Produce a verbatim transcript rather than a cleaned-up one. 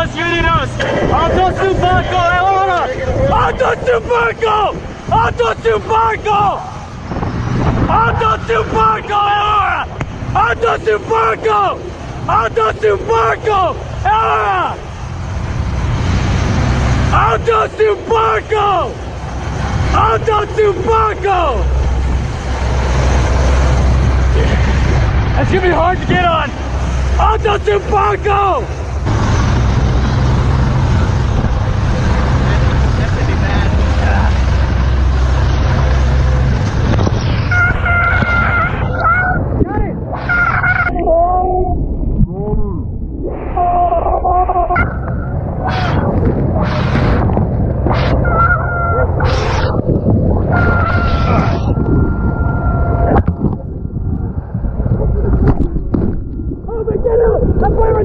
Estados Unidos! Alto barco agora! Alto barco! Alto barco! Alto barco agora! Alto barco! Alto barco agora! Alto barco! Alto barco! That's gonna be hard to get on! Alto barco! That's why we're